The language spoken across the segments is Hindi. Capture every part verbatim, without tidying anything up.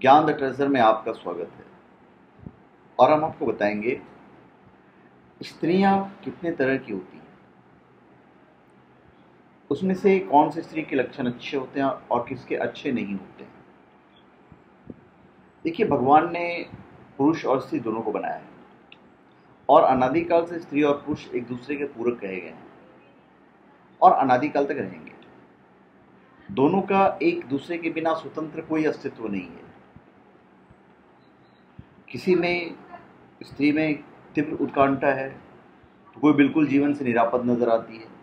ज्ञान द ट्रेजर में आपका स्वागत है। और हम आपको बताएंगे स्त्रियां कितने तरह की होती हैं, उसमें से कौन से स्त्री के लक्षण अच्छे होते हैं और किसके अच्छे नहीं होते हैं। देखिए, भगवान ने पुरुष और स्त्री दोनों को बनाया है और अनादिकाल से स्त्री और पुरुष एक दूसरे के पूरक कहे गए हैं और अनादिकाल तक रहेंगे। दोनों का एक दूसरे के बिना स्वतंत्र कोई अस्तित्व नहीं है। किसी में स्त्री में तीव्र उत्कंठा है तो कोई बिल्कुल जीवन से निरापद नजर आती है।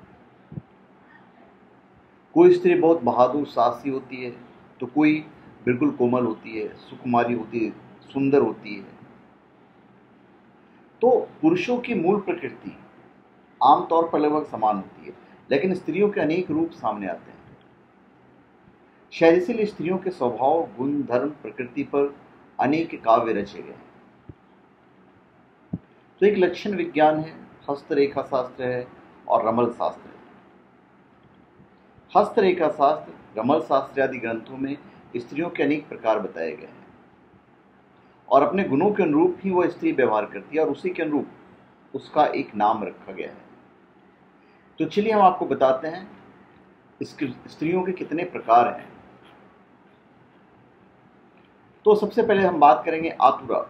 कोई स्त्री बहुत बहादुर साहसी होती है तो कोई बिल्कुल कोमल होती है, सुकुमारी होती है, सुंदर होती है। तो पुरुषों की मूल प्रकृति आमतौर पर लगभग समान होती है, लेकिन स्त्रियों के अनेक रूप सामने आते हैं। शायद इसीलिए स्त्रियों के स्वभाव, गुण, धर्म, प्रकृति पर अनेक काव्य रचे गए हैं। तो एक लक्षण विज्ञान है, हस्तरेखा शास्त्र है और रमल शास्त्र है। हस्तरेखा शास्त्र, रमल शास्त्र आदि ग्रंथों में स्त्रियों के अनेक प्रकार बताए गए हैं और अपने गुणों के अनुरूप ही वह स्त्री व्यवहार करती है और उसी के अनुरूप उसका एक नाम रखा गया है। तो चलिए हम आपको बताते हैं स्त्रियों के कितने प्रकार हैं। तो सबसे पहले हम बात करेंगे आतुरा।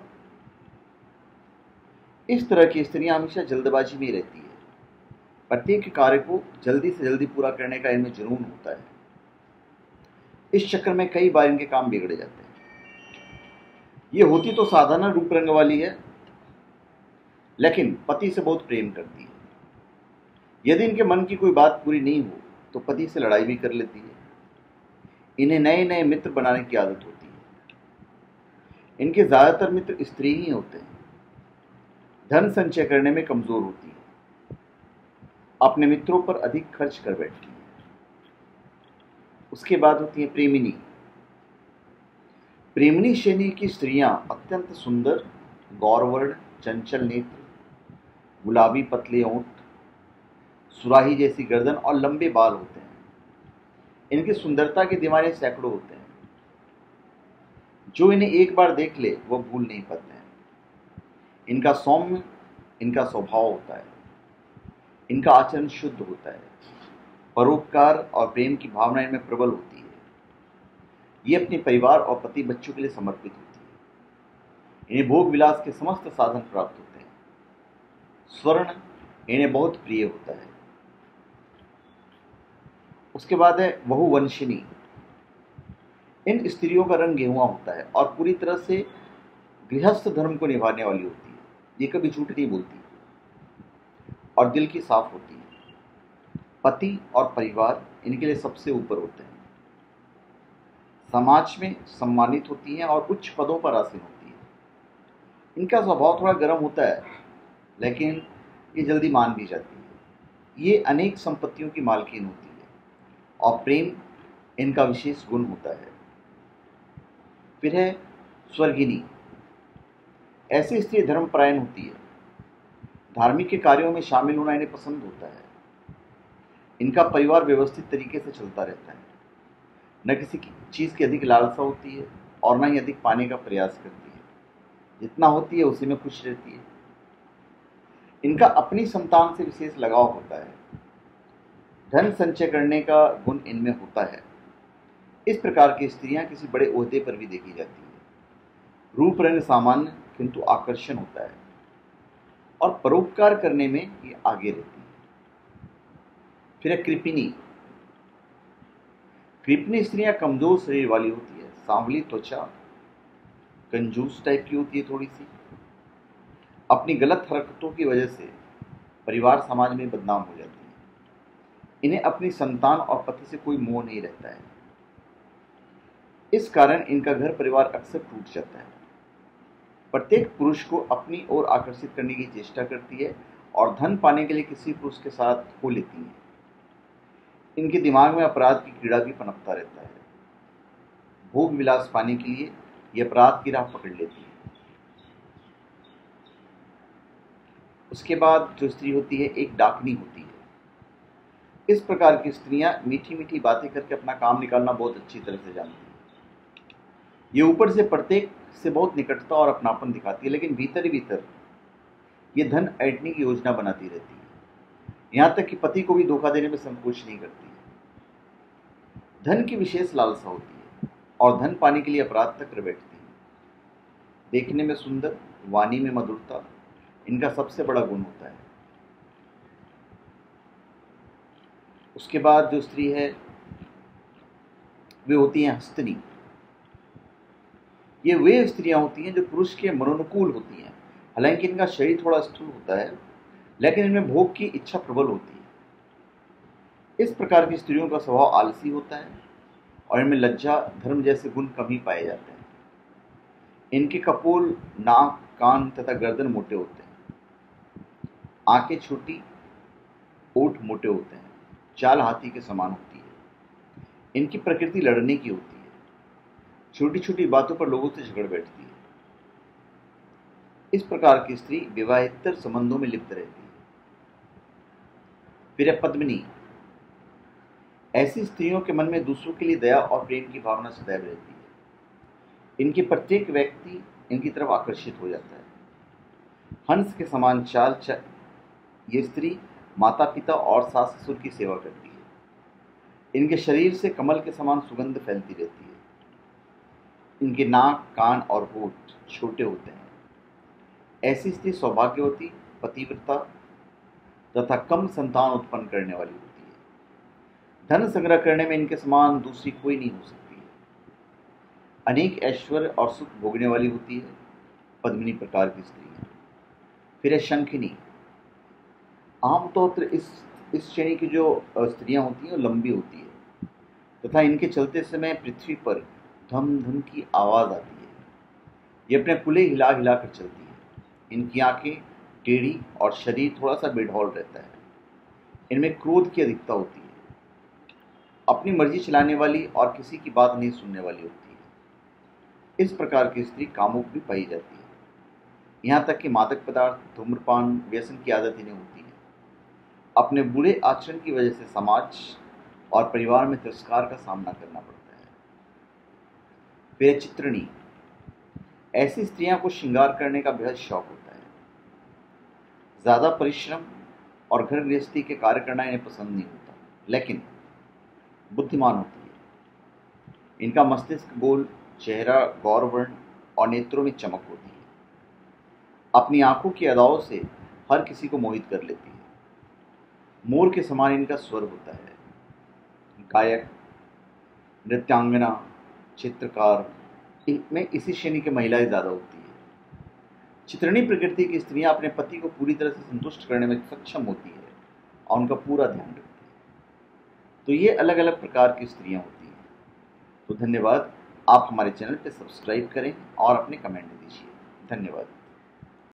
इस तरह की स्त्रियां हमेशा जल्दबाजी में रहती है। प्रत्येक कार्य को जल्दी से जल्दी पूरा करने का इनमें जुनून होता है। इस चक्कर में कई बार इनके काम बिगड़ जाते हैं। ये होती तो साधारण रूप रंग वाली है, लेकिन पति से बहुत प्रेम करती है। यदि इनके मन की कोई बात पूरी नहीं हो तो पति से लड़ाई भी कर लेती है। इन्हें नए नए मित्र बनाने की आदत होती है। इनके ज्यादातर मित्र स्त्री ही होते हैं। धन संचय करने में कमजोर होती है, अपने मित्रों पर अधिक खर्च कर बैठती है। उसके बाद होती है प्रेमिनी। प्रेमिनी श्रेणी की स्त्रियां अत्यंत सुंदर, गौरवर्ण, चंचल नेत्र, गुलाबी पतले ओंठ, सुराही जैसी गर्दन और लंबे बाल होते हैं। इनकी सुंदरता के दीवाने सैकड़ों होते हैं। जो इन्हें एक बार देख ले वह भूल नहीं पाते हैं। इनका सौम्य इनका स्वभाव होता है। इनका आचरण शुद्ध होता है। परोपकार और प्रेम की भावना इनमें प्रबल होती है। ये अपने परिवार और पति बच्चों के लिए समर्पित होती है। इन्हें भोग विलास के समस्त साधन प्राप्त होते हैं। स्वर्ण इन्हें बहुत प्रिय होता है। उसके बाद है बहुवंशिनी। इन स्त्रियों का रंग गेहुआ होता है और पूरी तरह से गृहस्थ धर्म को निभाने वाली होती है। ये कभी झूठ नहीं बोलती और दिल की साफ होती है। पति और परिवार इनके लिए सबसे ऊपर होते हैं। समाज में सम्मानित होती हैं और उच्च पदों पर आसीन होती है। इनका स्वभाव थोड़ा गर्म होता है, लेकिन ये जल्दी मान भी जाती है। ये अनेक संपत्तियों की मालकिन होती है और प्रेम इनका विशेष गुण होता है। फिर है स्वर्गिनी। ऐसी स्त्री धर्मपरायण होती है। धार्मिक के कार्यों में शामिल होना इन्हें पसंद होता है। इनका परिवार व्यवस्थित तरीके से चलता रहता है। न किसी की चीज़ की अधिक लालसा होती है और न ही अधिक पाने का प्रयास करती है। जितना होती है उसी में खुश रहती है। इनका अपनी संतान से विशेष लगाव होता है। धन संचय करने का गुण इनमें होता है। इस प्रकार की स्त्रियां किसी बड़े ओहदे पर भी देखी जाती हैं। रूप रंग सामान्य किंतु आकर्षण होता है और परोपकार करने में ये आगे रहती है। फिर है कृपिनी। कृपिनी स्त्रियां कमजोर शरीर वाली होती है, सांवली त्वचा, कंजूस टाइप की होती है थोड़ी सी। अपनी गलत हरकतों की वजह से परिवार समाज में बदनाम हो जाती है। इन्हें अपनी संतान और पति से कोई मोह नहीं रहता है। इस कारण इनका घर परिवार अक्सर टूट जाता है। प्रत्येक पुरुष को अपनी ओर आकर्षित करने की चेष्टा करती है और धन पाने के लिए किसी पुरुष के साथ हो लेती है। इनके दिमाग में अपराध की कीड़ा भी पनपता रहता है। भोग विलास पाने के लिए ये अपराध की राह पकड़ लेती है। उसके बाद जो स्त्री होती है एक डाकनी होती है। इस प्रकार की स्त्रियां मीठी मीठी बातें करके अपना काम निकालना बहुत अच्छी तरह से जानती हैं। ये ऊपर से प्रत्येक से बहुत निकटता और अपनापन दिखाती है, लेकिन भीतर ही भीतर ये धन ऐंठने की योजना बनाती रहती है। यहाँ तक कि पति को भी धोखा देने में संकोच नहीं करती है। धन की विशेष लालसा होती है और धन पाने के लिए अपराध तक कर बैठती है। देखने में सुंदर, वाणी में मधुरता इनका सबसे बड़ा गुण होता है। उसके बाद जो स्त्री है वे होती हैं हस्तिनी। ये वे स्त्रियां होती हैं जो पुरुष के मनोनुकूल होती हैं। हालांकि इनका शरीर थोड़ा स्थूल होता है, लेकिन इनमें भोग की इच्छा प्रबल होती है। इस प्रकार की स्त्रियों का स्वभाव आलसी होता है और इनमें लज्जा, धर्म जैसे गुण कम ही पाए जाते हैं। इनके कपोल, नाक, कान तथा गर्दन मोटे होते हैं। आंखें छोटी, ओठ मोटे होते हैं, चाल हाथी के समान होती है। इनकी प्रकृति लड़ने की होती है। छोटी छोटी बातों पर लोगों से झगड़ बैठती है। इस प्रकार की स्त्री विवाहेतर संबंधों में लिप्त रहती है। फिर है पद्मिनी। ऐसी स्त्रियों के मन में दूसरों के लिए दया और प्रेम की भावना सदैव रहती है। इनके प्रत्येक व्यक्ति इनकी तरफ आकर्षित हो जाता है। हंस के समान चाल च... ये स्त्री माता पिता और सास ससुर की सेवा करती है। इनके शरीर से कमल के समान सुगंध फैलती रहती है। इनके नाक, कान और होठ छोटे होते हैं। ऐसी स्त्री सौभाग्यवती, पतिव्रता तथा कम संतान उत्पन्न करने वाली होती है। धन संग्रह करने में इनके समान दूसरी कोई नहीं हो सकती है। अनेक ऐश्वर्य और सुख भोगने वाली होती है पद्मिनी प्रकार की स्त्री। फिर है शंखिनी। आमतौर पर इस इस श्रेणी की जो स्त्रियां होती हैं वो लंबी होती है तथा इनके चलते समय पृथ्वी पर धम धम की आवाज आती है। ये अपने कुले हिला हिला कर चलती है। इनकी आंखें टेढ़ी और शरीर थोड़ा सा बेढौल रहता है। इनमें क्रोध की अधिकता होती है। अपनी मर्जी चलाने वाली और किसी की बात नहीं सुनने वाली होती है। इस प्रकार की स्त्री कामुक भी पाई जाती है। यहाँ तक कि मादक पदार्थ, धूम्रपान, व्यसन की आदत इन्हें होती है। अपने बुरे आचरण की वजह से समाज और परिवार में तिरस्कार का सामना करना पड़ता है। फिर चित्रणी। ऐसी स्त्रियां को श्रृंगार करने का बेहद शौक होता है। ज्यादा परिश्रम और घर गृहस्थी के कार्य करना इन्हें पसंद नहीं होता, लेकिन बुद्धिमान होती है। इनका मस्तिष्क गोल, चेहरा गौरवर्ण और नेत्रों में चमक होती है। अपनी आंखों की अदाओं से हर किसी को मोहित कर लेती है। मोर के समान इनका स्वर होता है। गायक, नृत्यांगना, चित्रकार में इसी श्रेणी की महिलाएं ज्यादा होती है। चित्रणी प्रकृति की स्त्रियां अपने पति को पूरी तरह से संतुष्ट करने में सक्षम होती है और उनका पूरा ध्यान रखती है। तो ये अलग अलग प्रकार की स्त्रियां होती हैं। तो धन्यवाद। आप हमारे चैनल पे सब्सक्राइब करें और अपने कमेंट दीजिए। धन्यवाद।